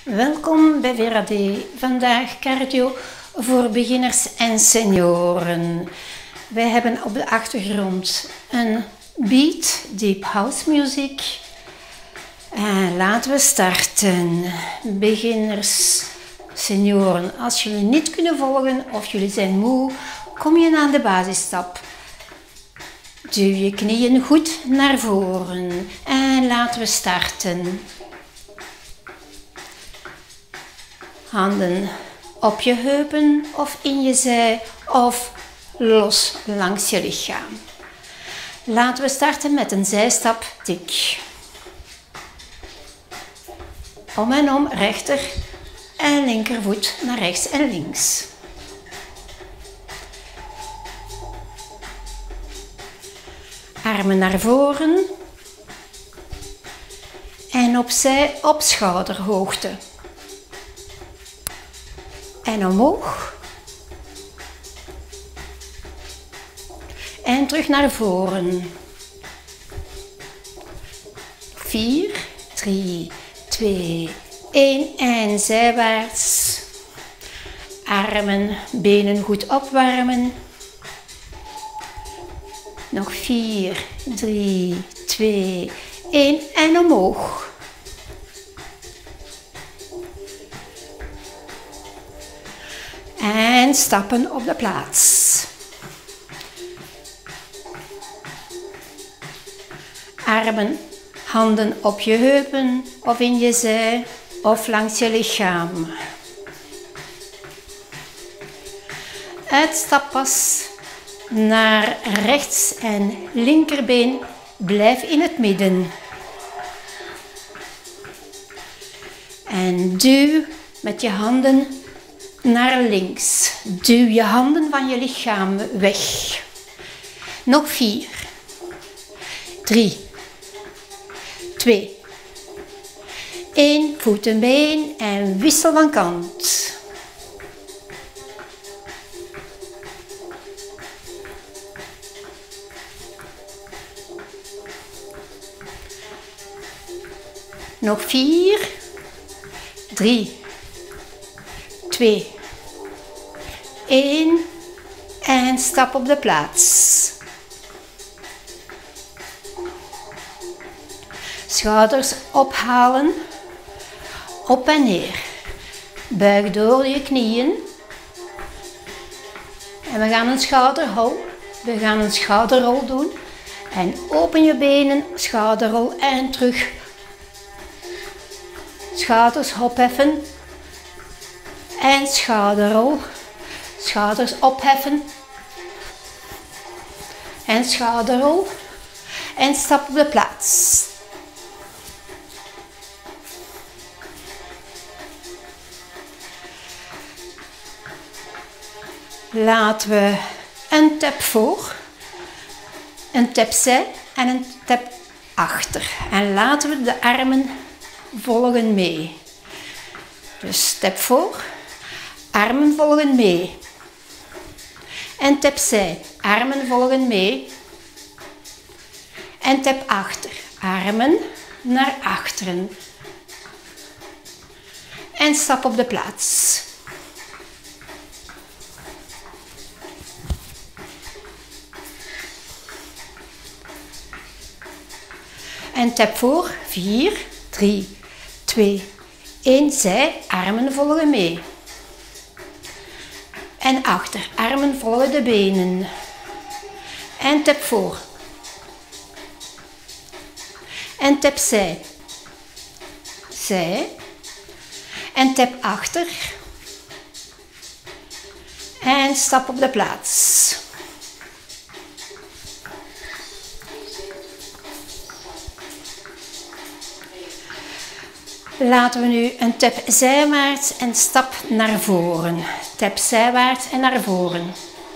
Welkom bij VRAD. Vandaag cardio voor beginners en senioren. Wij hebben op de achtergrond een beat, deep house muziek. En laten we starten. Beginners, senioren. Als jullie niet kunnen volgen of jullie zijn moe, kom je aan de basisstap. Duw je knieën goed naar voren en laten we starten. Handen op je heupen of in je zij of los langs je lichaam. Laten we starten met een zijstap tik. Om en om, rechter en linkervoet naar rechts en links. Armen naar voren en opzij op schouderhoogte. En omhoog. En terug naar voren. 4, 3, 2, 1 en zijwaarts. Armen, benen goed opwarmen. Nog 4, 3, 2, 1 en omhoog. En stappen op de plaats. Armen, handen op je heupen of in je zij of langs je lichaam. Uitstappas naar rechts en linkerbeen. Blijf in het midden. En duw met je handen naar links. Duw je handen van je lichaam weg. Nog 4, 3, 2, 1. Voeten been en wissel van kant. Nog 4, 3, 2, 1 en stap op de plaats. Schouders ophalen, op en neer. Buig door je knieën. En we gaan een schouderrol doen. En open je benen, schouderrol en terug. Schouders opheffen. En schouderrol. Schouders opheffen. En schouderrol. En stap op de plaats. Laten we een tap voor, een tap zij en een tap achter. En laten we de armen volgen mee. Dus tap voor, armen volgen mee. En tap zij, armen volgen mee. En tap achter, armen naar achteren. En stap op de plaats. En tap voor, 4, 3, 2, 1, zij, armen volgen mee. En achter, armen volgen de benen. En tap voor. En tap zij. Zij. En tap achter. En stap op de plaats. Laten we nu een tap zijwaarts en stap naar voren. Tap zijwaarts en naar voren.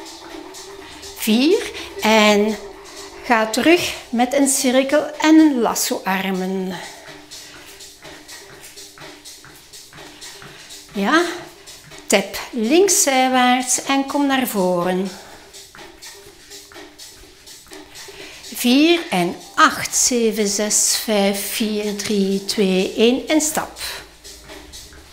4 en ga terug met een cirkel en een lasso-armen. Ja, tap links zijwaarts en kom naar voren. 4 en 8, 7, 6, 5, 4, 3, 2, 1 en stap.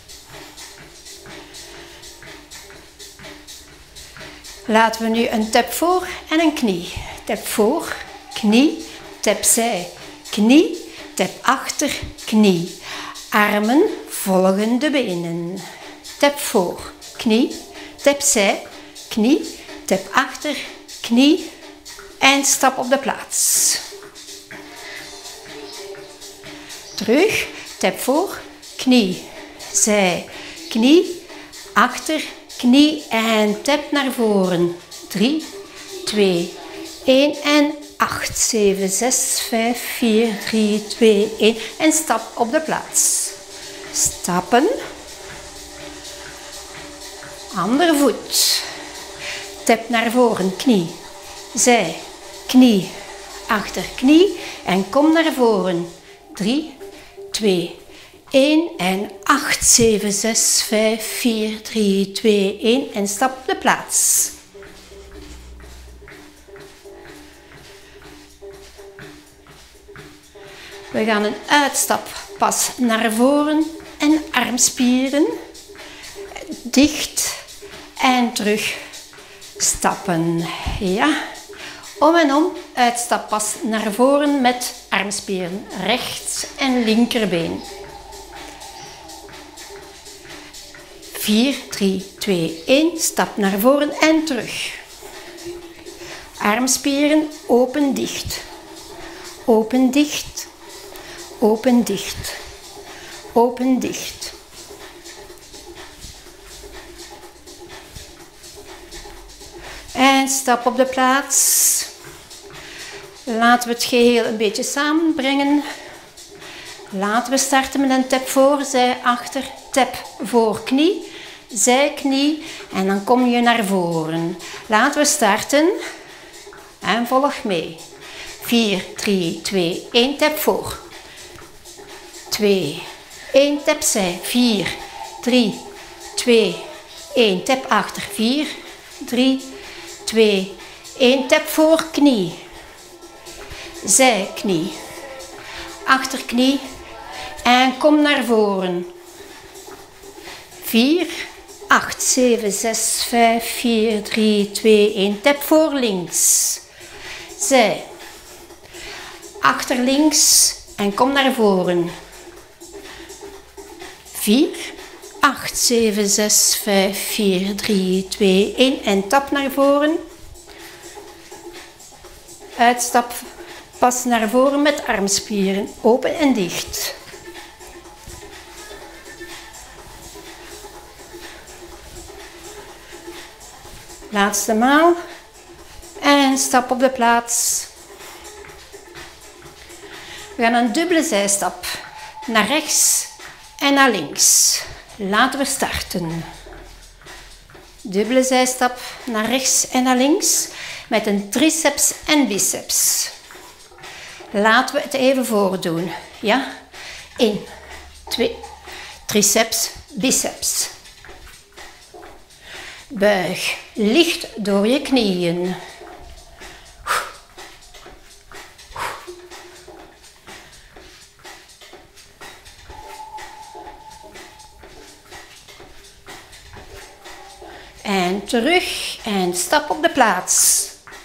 Laten we nu een tap voor en een knie. Tap voor, knie, tap zij, knie, tap achter, knie. Armen volgen de benen. Tap voor, knie, tap zij, knie, tap achter, knie en stap op de plaats. Terug, tap voor, knie, zij, knie, achter, knie en tap naar voren. 3, 2, 1 en 8, 7, 6, 5, 4, 3, 2, 1 en stap op de plaats. Stappen. Andere voet. Tap naar voren, knie, zij, knie, achter, knie en kom naar voren. 3, 2, 1 en 8, 7, 6, 5, 4, 3, 2, 1 en stap op de plaats. We gaan een uitstappas naar voren en armspieren dicht en terug stappen. Ja, om en om, uitstappas naar voren met armspieren rechts en linkerbeen. 4, 3, 2, 1, stap naar voren en terug. Armspieren open, dicht. Open, dicht. Open, dicht. Open, dicht. En stap op de plaats. Laten we het geheel een beetje samenbrengen. Laten we starten met een tap voor, zij achter, tap voor knie, zij knie en dan kom je naar voren. Laten we starten en volg mee. 4, 3, 2, 1, tap voor. 2, 1, tap zij. 4, 3, 2, 1, tap achter. 4, 3, 2, 1, tap voor knie. Zij knie. Achterknie. En kom naar voren. 4, 8, 7, 6, 5, 4, 3, 2, 1. Tap voor links. Zij. Achter links en kom naar voren. 4, 8, 7, 6, 5, 4, 3, 2, 1. En tap naar voren. Uitstap. Pas naar voren met armspieren. Open en dicht. Laatste maal. En stap op de plaats. We gaan een dubbele zijstap. Naar rechts en naar links. Laten we starten. Dubbele zijstap naar rechts en naar links. Met een triceps en biceps. Laten we het even voordoen. Ja? 1, 2, triceps, biceps. Buig licht door je knieën. En terug en stap op de plaats.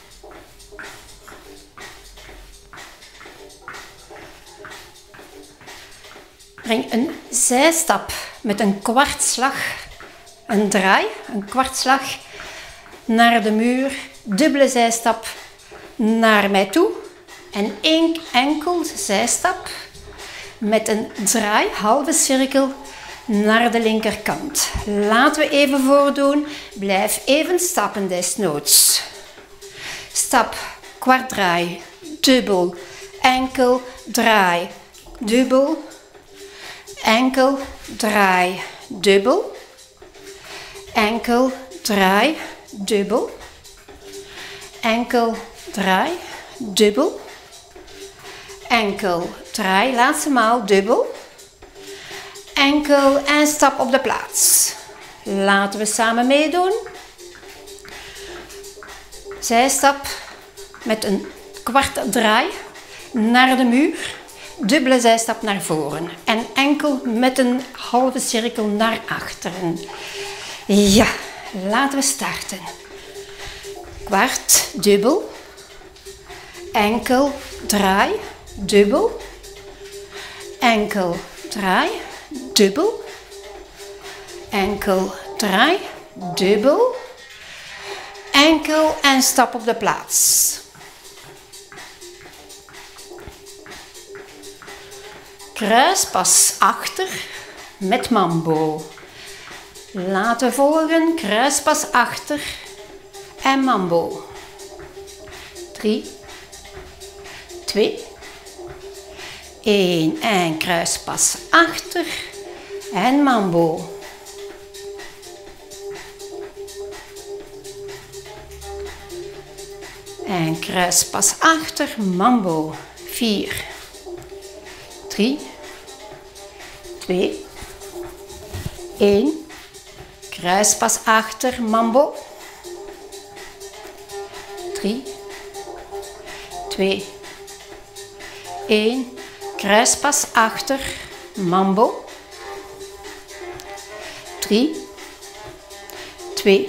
Breng een zijstap met een kwartslag, een draai, een kwartslag naar de muur, dubbele zijstap naar mij toe en één enkel zijstap met een draai, halve cirkel naar de linkerkant. Laten we even voordoen, blijf even stappen desnoods. Stap, kwart draai, dubbel, enkel, draai, dubbel, enkel, draai, dubbel, enkel, draai, dubbel, enkel, draai, dubbel, enkel, draai, laatste maal, dubbel, enkel en stap op de plaats. Laten we samen meedoen. Zijstap met een kwart draai naar de muur. Dubbele zijstap naar voren en enkel met een halve cirkel naar achteren. Ja, laten we starten. kwart, dubbel, enkel, draai, dubbel, enkel, draai, dubbel, enkel, draai, dubbel, enkel en stap op de plaats. Kruispas achter met mambo. Laten volgen, kruispas achter en mambo. 3, 2, 1 en kruispas achter en mambo. En kruispas achter, mambo. 4, 3, 2, 1. Kruispas achter, mambo. 3, 2, 1. Kruispas achter, mambo. 3, 2,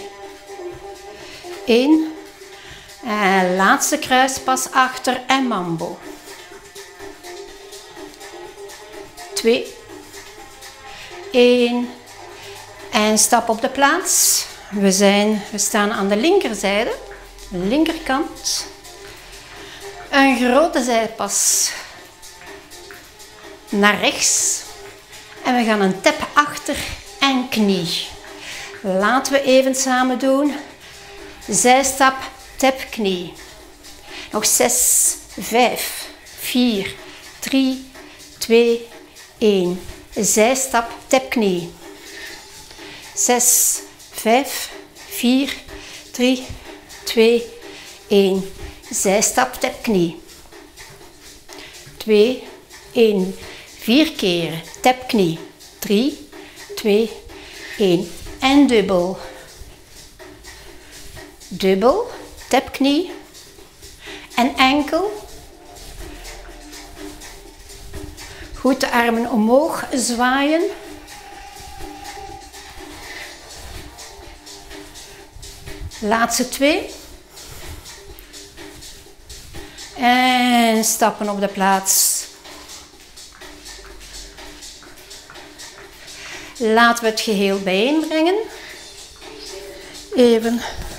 1. En laatste kruispas achter en mambo. 2, 1 en stap op de plaats. We staan aan de linkerzijde, de linkerkant. Een grote zijpas naar rechts en we gaan een tap achter en knie. Laten we even samen doen. Zijstap, tap, knie. Nog 6, 5, 4, 3, 2, 1. Zijstap, tap, knie. 6, 5, 4, 3, 2, 1. Zijstap, tap, knie. 2, 1. 4 keer, tap, knie. 3, 2, 1. En dubbel. Dubbel, tap, knie. En enkel. Goed de armen omhoog zwaaien. Laatste 2. En stappen op de plaats. Laten we het geheel bijeenbrengen. Even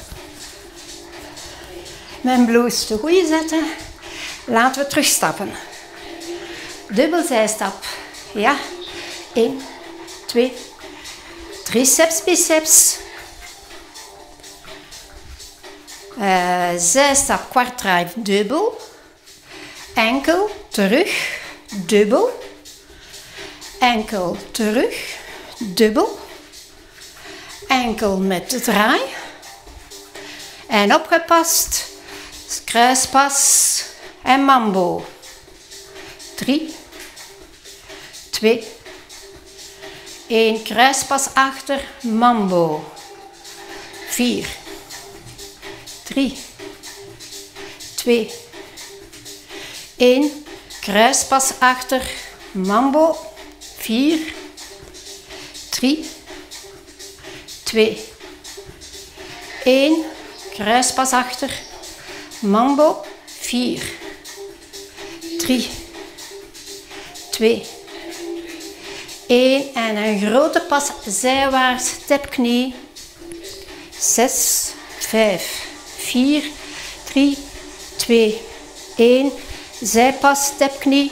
mijn blouse te goede zetten. Laten we terugstappen. Dubbelzijstap. Ja. 1, 2, triceps, biceps. Zijstap, kwart draai, dubbel. Enkel, terug, dubbel. Enkel, terug, dubbel. Enkel met de draai. En opgepast. Kruispas en mambo. 3, 2, 1. Kruispas achter, mambo. 4, 3, 2, 1. Kruispas achter, mambo. 4, 3, 2, 1. Kruispas achter, mambo. 4, 3, 2, 1. En een grote pas zijwaarts, tap, knie. 6, 5, 4, 3, 2, 1. Zijpas, tap, knie.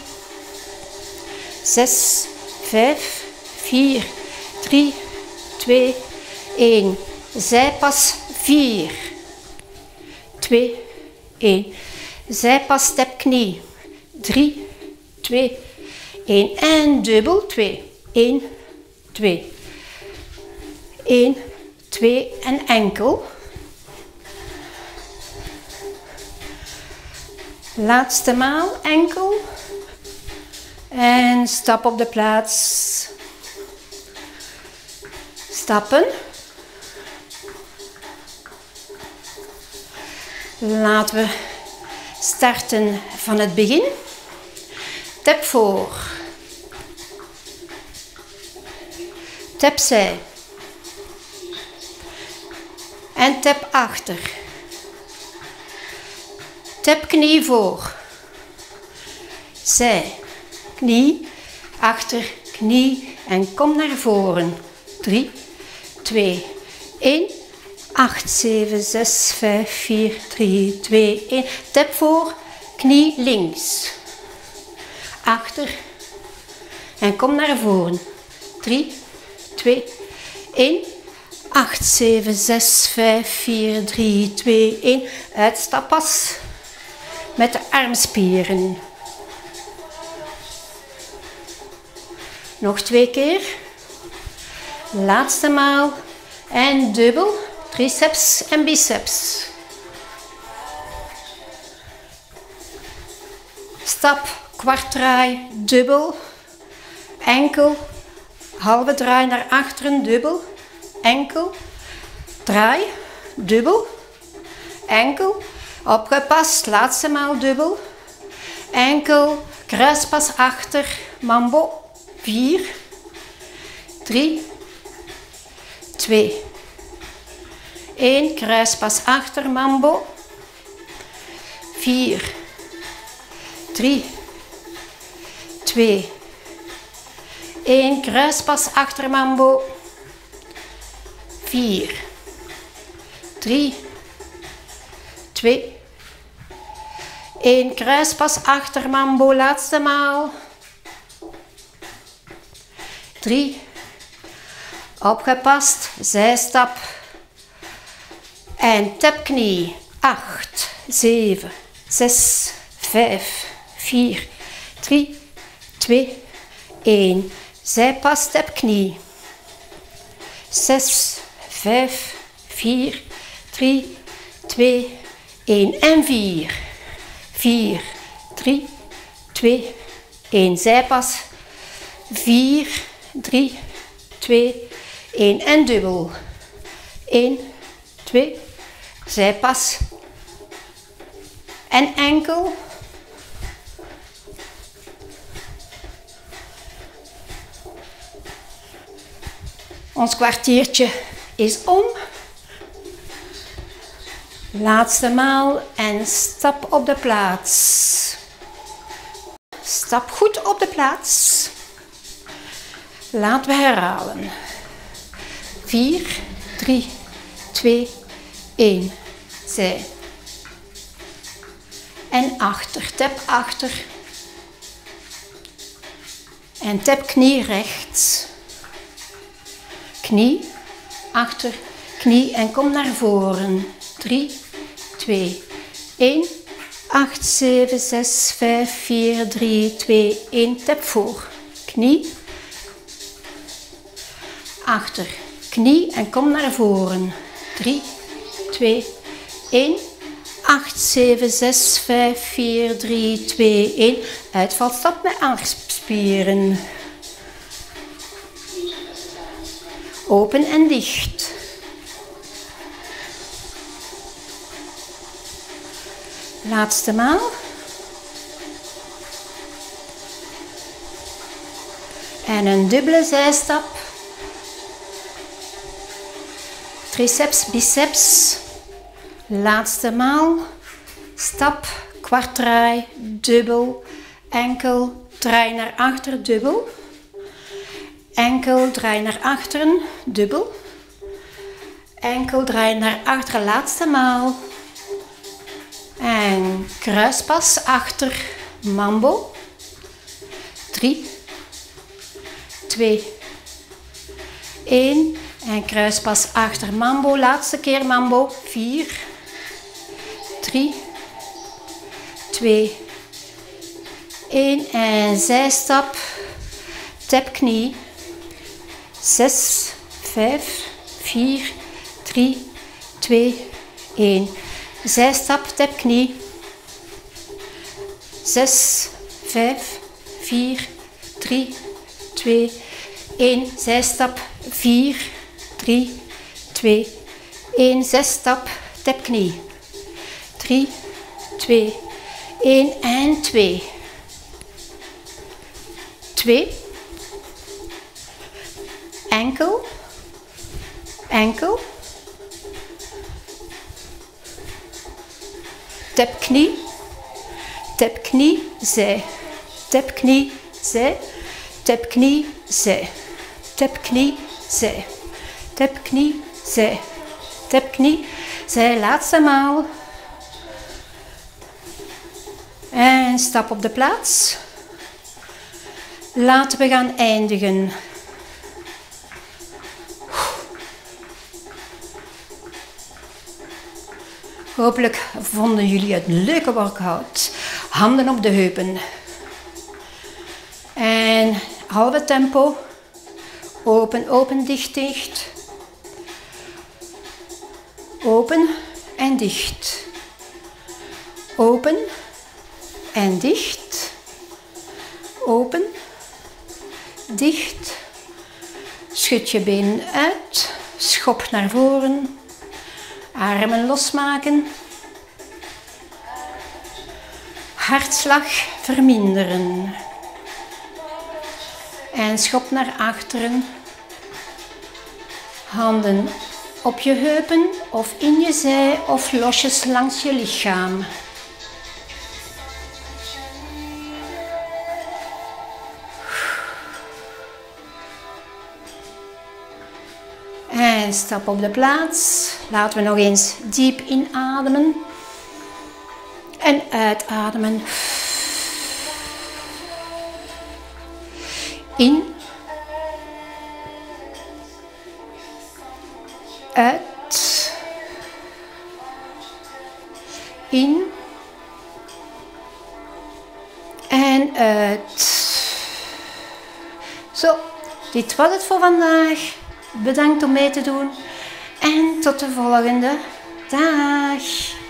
6, 5, 4, 3, 2, 1. Zijpas, 4, 2, 1. Zijpas, tap, knie. 3, 2, 1. En dubbel, 2. 1, 2. 1, 2 en enkel. Laatste maal, enkel. En stap op de plaats. Stappen. Laten we starten van het begin. Tap voor. Tap zij. En tap achter. Tap knie voor. Zij, knie, achter, knie en kom naar voren. 3, 2, 1. 8, 7, 6, 5, 4, 3, 2, 1. Tap voor, knie links. Achter en kom naar voren. 3, 2, 1. 8, 7, 6, 5, 4, 3, 2, 1. Uitstappas met de armspieren. Nog 2 keer. Laatste maal. En dubbel. Triceps en biceps. Stap, kwartdraai, dubbel. Enkel. Halve draai naar achteren, dubbel. Enkel. Draai, dubbel. Enkel. Opgepast, laatste maal dubbel. Enkel. Kruispas achter. Mambo. 4, 3, 2, 1. Kruispas achter, mambo. 4, 3, 2, 1. Kruispas achter, mambo. 4, 3, 2, 1. Kruispas achter, mambo. Laatste maal. 3, opgepast, zijstap en tapknie. 8, 7, 6, 5, 4, 3, 2, 1. Zijpas, tapknie. 6, 5, 4, 3, 2, 1 en 4, 4, 3, 2, 1. Zijpas. 4, 3, 2, 1 en dubbel. 1, 2, zijpas en enkel. Ons kwartiertje is om. Laatste maal en stap op de plaats. Stap goed op de plaats. Laten we herhalen. 4, 3, 2, 1. Zij. En achter. Tap achter. En tap knie rechts. Knie. Achter. Knie en kom naar voren. 3, 2, 1. 8, 7, 6, 5, 4, 3, 2, 1. Tap voor. Knie. Achter, knie en kom naar voren. 3, 2, 1. 8, 7, 6, 5, 4, 3, 2, 1. Uitvalstap met armspieren. Open en dicht. Laatste maal. En een dubbele zijstap. Triceps, biceps. Laatste maal. Stap, kwartdraai, dubbel. Enkel, draai naar achter, dubbel. Enkel, draai naar achteren, dubbel. Enkel, draai naar achteren, laatste maal. En kruispas achter, mambo. 3, 2, 1. En kruispas achter, mambo. Laatste keer mambo. 4, 3, 2, 1. En zijstap. Tap knie. 6, 5, 4, 3, 2, 1. Zijstap, tap knie. 6, 5, 4, 3, 2, 1. Zijstap. 4, 3, 2, 1. Zijstap, tap knie. 3, 2, 1 en 2. 2. Enkel. Enkel. Tap knie. Tap knie, zij. Tap knie, zij. Tap knie, zij. Tap knie, zij. Tap knie, zij. Tap knie, zij. Laatste maal. En stap op de plaats. Laten we gaan eindigen. Hopelijk vonden jullie het een leuke workout. Handen op de heupen. En halve tempo. Open, open, dicht, dicht. Open en dicht. Open en dicht. Open, dicht. Schud je benen uit. Schop naar voren. Armen losmaken. Hartslag verminderen. En schop naar achteren. Handen op je heupen of in je zij of losjes langs je lichaam. En stap op de plaats. Laten we nog eens diep inademen. En uitademen. In. Uit. In. En uit. Zo, dit was het voor vandaag. Bedankt om mee te doen. En tot de volgende. Dag.